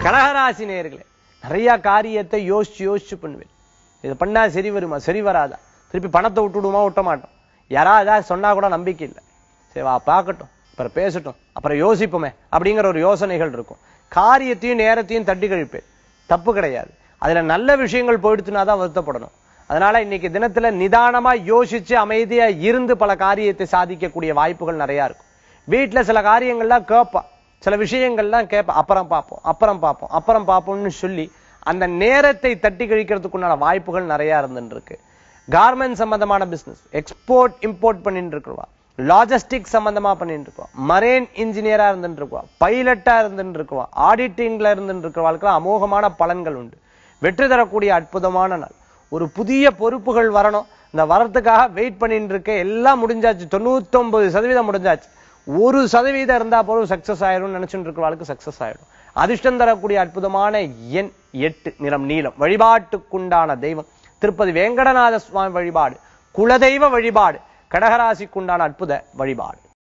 கடகராசி நேயர்களே, நிறைய காரியத்தை யோசிச்சு பண்ணுவேன். இது பண்ணா சரி வருமா, சரி வராதா, திருப்பி பணத்தை விட்டுடுமா, விட்ட மாட்டோம். யாராவது சொன்னா கூட நம்பிக்கை இல்லை. சரி வா பார்க்கட்டும், அப்புறம் பேசட்டும், அப்புறம் யோசிப்போமே அப்படிங்கிற ஒரு யோசனைகள் இருக்கும். காரியத்தையும் நேரத்தையும் தட்டி கழிப்பேன், தப்பு கிடையாது. அதுல நல்ல விஷயங்கள் போயிடுச்சுனாதான் வருத்தப்படணும். அதனால இன்னைக்கு தினத்துல நிதானமா யோசிச்சு அமைதியா இருந்து பல காரியத்தை சாதிக்கக்கூடிய வாய்ப்புகள் நிறைய இருக்கும். வீட்டுல சில காரியங்கள்லாம் கேட்பா, சில விஷயங்கள்லாம் கேட்பா, அப்புறம் பார்ப்போம்னு சொல்லி அந்த நேரத்தை தட்டி கழிக்கிறதுக்குண்டான வாய்ப்புகள் நிறைய இருந்துட்டு இருக்கு. கார்மெண்ட் சம்பந்தமான பிசினஸ், எக்ஸ்போர்ட் இம்போர்ட் பண்ணிட்டு இருக்குவா, லாஜிஸ்டிக் சம்பந்தமா பண்ணிட்டு இருக்குவா, மரேன் இன்ஜினியரா இருந்துட்டு இருக்குவா, பைலட்டா இருந்துட்டு இருக்குவா, ஆடிட்டிங்ல இருந்துட்டு இருக்கிறவாளுக்கு அமோகமான பலன்கள் உண்டு. வெற்றி தரக்கூடிய அற்புதமான நாள். ஒரு புதிய பொறுப்புகள் வரணும், இந்த வரத்துக்காக வெயிட் பண்ணிட்டு இருக்க. எல்லாம் முடிஞ்சாச்சு, 99% முடிஞ்சாச்சு. 1% இருந்தா போதும் சக்சஸ் ஆயிடும் நினைச்சுட்டு இருக்கிறவாளுக்கு சக்சஸ் ஆயிடும். அதிர்ஷ்டம் தரக்கூடிய அற்புதமான எண் 8, நிறம் நீலம். வழிபாட்டுக்குண்டான தெய்வம் திருப்பதி வேங்கடநாத சுவாமி வழிபாடு, குலதெய்வ வழிபாடு, கடகராசிக்குண்டான அற்புத வழிபாடு.